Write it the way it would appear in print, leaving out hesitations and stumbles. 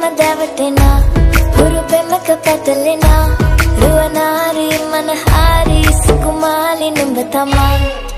දැවටෙනා හුරු පෙමක පැටලෙනා රුවනාරි මනහාරි සුකුමාලි නුඹ තමා